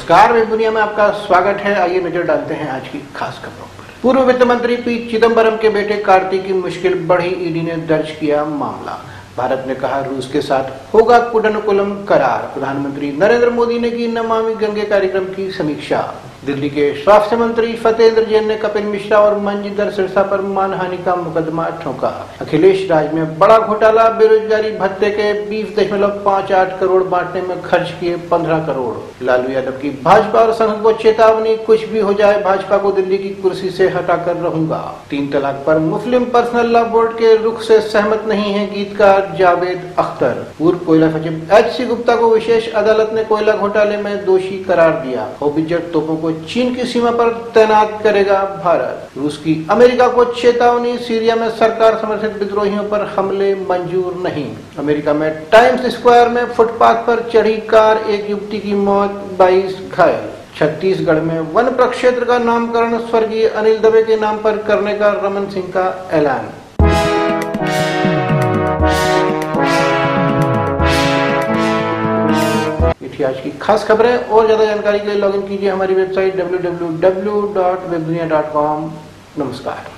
नमस्कार, वेब दुनिया में आपका स्वागत है। आइए नजर डालते हैं आज की खास खबरों पर। पूर्व वित्त मंत्री पी चिदंबरम के बेटे कार्ति की मुश्किल बढ़ी, ईडी ने दर्ज किया मामला। भारत ने कहा रूस के साथ होगा कुडनकुलम करार। प्रधानमंत्री नरेंद्र मोदी ने की नमामि गंगे कार्यक्रम की समीक्षा। दिल्ली के स्वास्थ्य मंत्री फतेंद्र जैन ने कपिल मिश्रा और मंजिंदर सिरसा पर मानहानि का मुकदमा ठोका। अखिलेश राज में बड़ा घोटाला, बेरोजगारी भत्ते के 20.58 करोड़ बांटने में खर्च किए 15 करोड़। लालू यादव की भाजपा और संघ को चेतावनी, कुछ भी हो जाए भाजपा को दिल्ली की कुर्सी से हटाकर रहूंगा। 3 तलाक पर मुस्लिम पर्सनल लॉ बोर्ड के रुख से सहमत नहीं है गीतकार जावेद अख्तर। पूर्व कोयला सचिव HC गुप्ता को विशेष अदालत ने कोयला घोटाले में दोषी करार दिया। होवित्जर तोपों को चीन की सीमा पर तैनात करेगा भारत। रूस की अमेरिका को चेतावनी, सीरिया में सरकार समर्थित विद्रोहियों पर हमले मंजूर नहीं। अमेरिका में टाइम्स स्क्वायर में फुटपाथ पर चढ़ी कार, एक युवती की मौत, 22 घायल। छत्तीसगढ़ में वन प्रक्षेत्र का नामकरण स्वर्गीय अनिल दवे के नाम पर करने का रमन सिंह का ऐलान। आज की खास खबरें और ज्यादा जानकारी के लिए लॉगिन कीजिए हमारी वेबसाइट www.webdunia.com। नमस्कार।